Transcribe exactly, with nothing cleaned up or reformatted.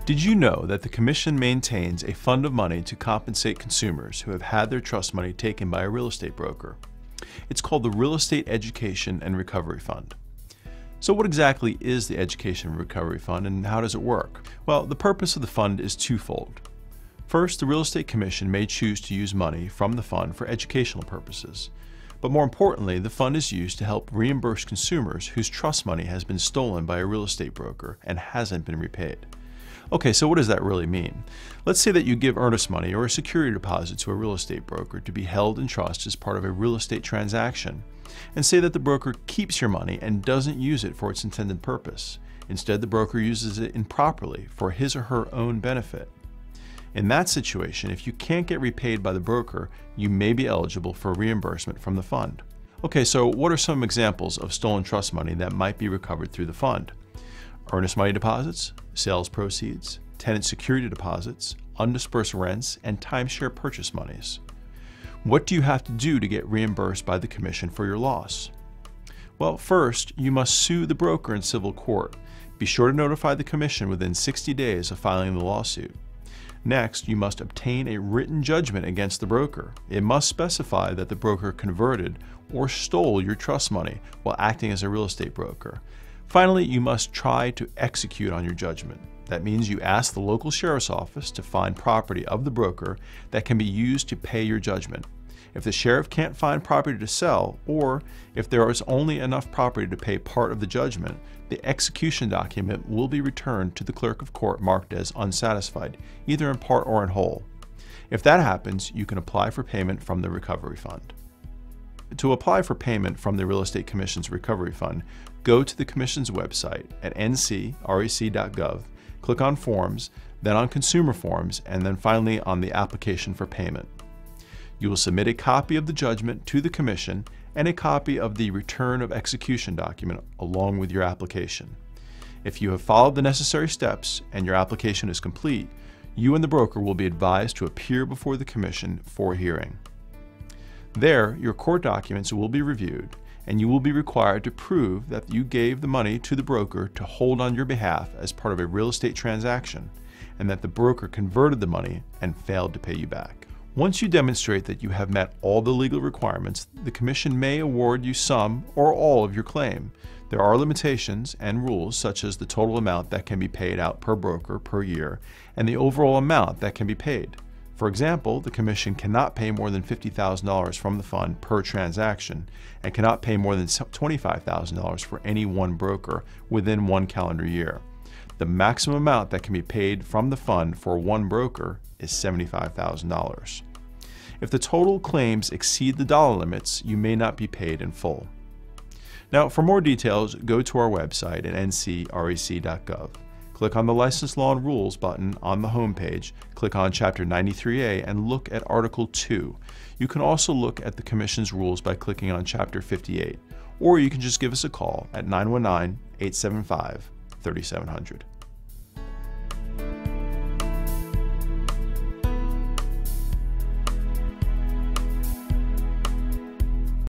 Did you know that the Commission maintains a fund of money to compensate consumers who have had their trust money taken by a real estate broker? It's called the Real Estate Education and Recovery Fund. So what exactly is the Education and Recovery Fund, and how does it work? Well, the purpose of the fund is twofold. First, the Real Estate Commission may choose to use money from the fund for educational purposes. But more importantly, the fund is used to help reimburse consumers whose trust money has been stolen by a real estate broker and hasn't been repaid. Okay, so what does that really mean? Let's say that you give earnest money or a security deposit to a real estate broker to be held in trust as part of a real estate transaction, and say that the broker keeps your money and doesn't use it for its intended purpose. Instead, the broker uses it improperly for his or her own benefit. In that situation, if you can't get repaid by the broker, you may be eligible for reimbursement from the fund. Okay, so what are some examples of stolen trust money that might be recovered through the fund? Earnest money deposits, sales proceeds, tenant security deposits, undisbursed rents, and timeshare purchase monies. What do you have to do to get reimbursed by the Commission for your loss? Well, first, you must sue the broker in civil court. Be sure to notify the Commission within sixty days of filing the lawsuit. Next, you must obtain a written judgment against the broker. It must specify that the broker converted or stole your trust money while acting as a real estate broker. Finally, you must try to execute on your judgment. That means you ask the local sheriff's office to find property of the broker that can be used to pay your judgment. If the sheriff can't find property to sell, or if there is only enough property to pay part of the judgment, the execution document will be returned to the clerk of court marked as unsatisfied, either in part or in whole. If that happens, you can apply for payment from the Recovery Fund. To apply for payment from the Real Estate Commission's Recovery Fund, go to the Commission's website at n c r e c dot gov, click on Forms, then on Consumer Forms, and then finally on the Application for Payment. You will submit a copy of the judgment to the Commission and a copy of the Return of Execution document along with your application. If you have followed the necessary steps and your application is complete, you and the broker will be advised to appear before the Commission for hearing. There, your court documents will be reviewed, and you will be required to prove that you gave the money to the broker to hold on your behalf as part of a real estate transaction, and that the broker converted the money and failed to pay you back. Once you demonstrate that you have met all the legal requirements, the Commission may award you some or all of your claim. There are limitations and rules such as the total amount that can be paid out per broker per year and the overall amount that can be paid. For example, the Commission cannot pay more than fifty thousand dollars from the fund per transaction and cannot pay more than twenty-five thousand dollars for any one broker within one calendar year. The maximum amount that can be paid from the fund for one broker is seventy-five thousand dollars. If the total claims exceed the dollar limits, you may not be paid in full. Now, for more details, go to our website at n c r e c dot gov. Click on the License Law and Rules button on the home page, click on Chapter ninety-three A, and look at Article two. You can also look at the Commission's rules by clicking on Chapter fifty-eight, or you can just give us a call at nine one nine, eight seven five, three seven zero zero.